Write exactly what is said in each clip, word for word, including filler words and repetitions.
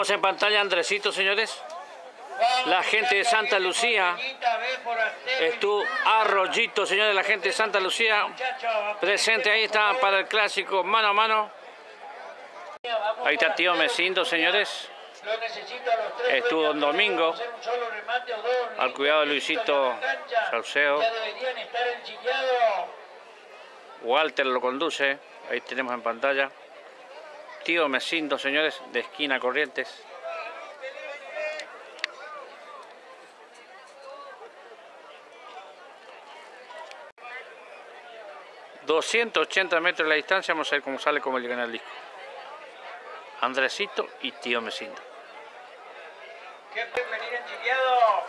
Tenemos en pantalla a Andresito, señores. La gente de Santa Lucía. Estuvo Arroyito, señores, la gente de Santa Lucía. Presente, ahí está para el clásico mano a mano. Ahí está Tío Mesindo, señores. Estuvo Don Domingo. Al cuidado de Luisito Sauceo. Walter lo conduce. Ahí tenemos en pantalla. Tío Mesindo, señores, de esquina Corrientes. doscientos ochenta metros de la distancia. Vamos a ver cómo sale, cómo llega en el disco. Andresito y Tío Mesindo. ¿Qué puede venir enchileado?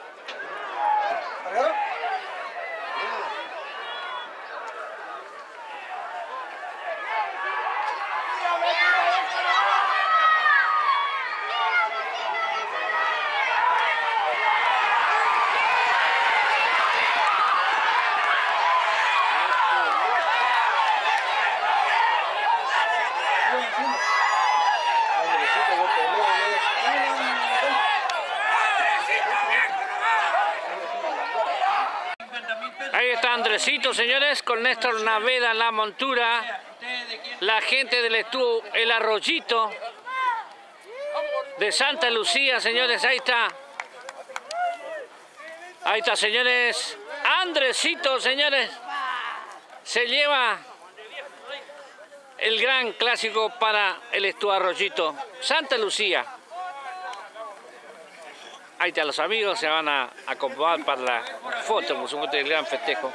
Ahí está Andresito, señores, con Néstor Naveda en la montura. La gente del Estú, el Arroyito de Santa Lucía, señores, ahí está. Ahí está, señores. Andresito, señores, se lleva el gran clásico para el Estú Arroyito. Santa Lucía. Ahí están los amigos, se van a acomodar para la foto, por supuesto, del gran festejo.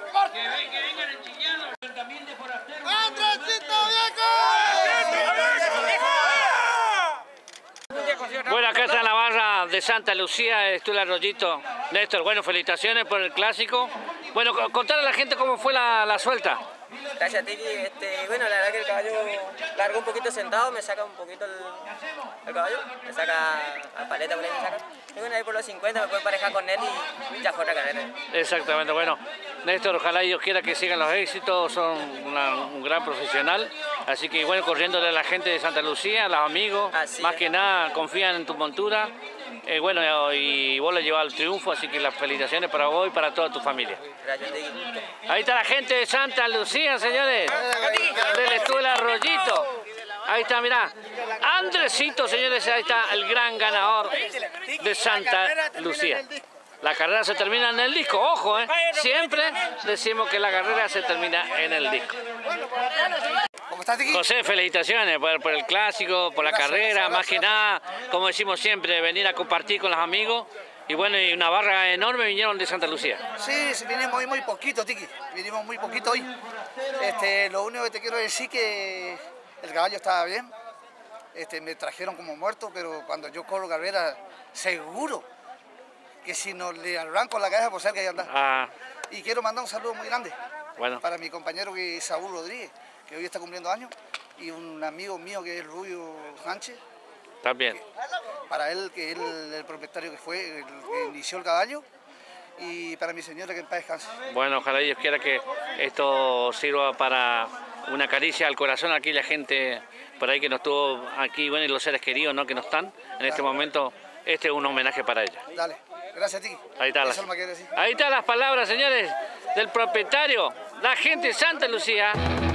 Bueno, acá está la barra de Santa Lucía, Estú el Arroyito. Néstor, bueno, felicitaciones por el clásico. Bueno, contar a la gente cómo fue la, la suelta. Gracias, Tiki. Este, bueno, la verdad que el caballo largó un poquito sentado, me saca un poquito el, el caballo, me saca a paleta por ahí, me saca. Y bueno, ahí por los cincuenta me puedo parejar con él y ya fue otra carrera. Exactamente, bueno, Néstor, ojalá Dios quiera que sigan los éxitos, son una, un gran profesional. Así que bueno, corriéndole a la gente de Santa Lucía, a los amigos, así más es. Que nada, confían en tu montura. Eh, bueno, y vos le llevas al triunfo, así que las felicitaciones para vos y para toda tu familia. Gracias, Tiki. Ahí está la gente de Santa Lucía, señores, del Estú el Arroyito. Ahí está, mirá, Andresito, señores, ahí está el gran ganador de Santa Lucía. La carrera se termina en el disco, ojo, eh. Siempre decimos que la carrera se termina en el disco. José, felicitaciones por, por el clásico, por la gracias, carrera, gracias, más que nada, como decimos siempre, venir a compartir con los amigos. Y bueno, y una barra enorme vinieron de Santa Lucía. Sí, sí, vinimos hoy muy poquito, Tiki, vinimos muy poquito hoy. Este, lo único que te quiero decir que el caballo estaba bien, este, me trajeron como muerto, pero cuando yo corro carrera, seguro que si no le arranco la cabeza, por ser que ahí anda. Ah. Y quiero mandar un saludo muy grande bueno. para mi compañero que es Saúl Rodríguez, que hoy está cumpliendo años, y un amigo mío que es Rubio Sánchez. También. Que, para él, que es el, el propietario que fue, el que inició el caballo, y para mi señora que en paz descanse. Bueno, ojalá Dios quiera que esto sirva para una caricia al corazón a aquella gente por ahí que nos estuvo aquí, bueno, y los seres queridos, ¿no?, que no están en Dale. Este momento. Este es un homenaje para ella. Dale, gracias a ti. Ahí está las, ahí están las palabras, señores, del propietario, la gente de Santa Lucía.